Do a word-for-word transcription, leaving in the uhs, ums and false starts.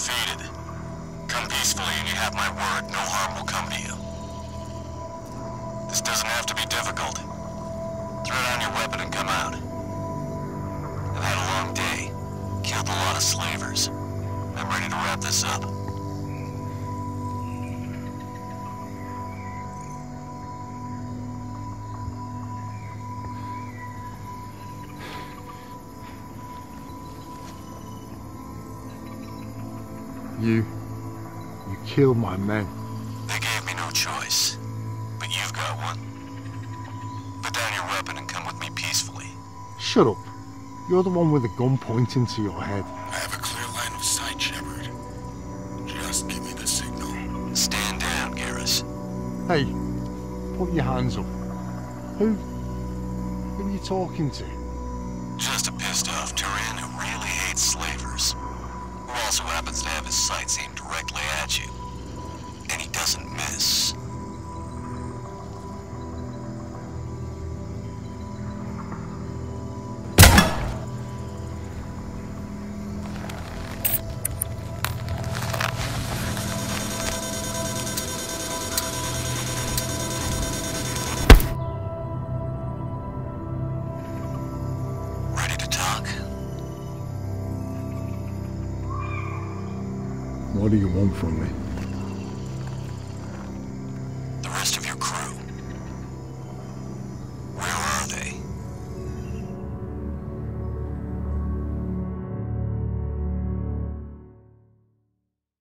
defeated. Come peacefully and you have my word, no harm will come to you. This doesn't have to be difficult. Throw down your weapon and come out. I've had a long day. Killed a lot of slavers. I'm ready to wrap this up. You... you killed my men. They gave me no choice. But you've got one. Put down your weapon and come with me peacefully. Shut up. You're the one with a gun pointing to your head. I have a clear line of sight, Shepard. Just give me the signal. Stand down, Garrus. Hey, put your hands up. Who... who are you talking to? Just a pissed off Turian who really hates slavers. Who also happens to have his sights aimed directly at you. And he doesn't miss. Ready to talk? What do you want from me? The rest of your crew.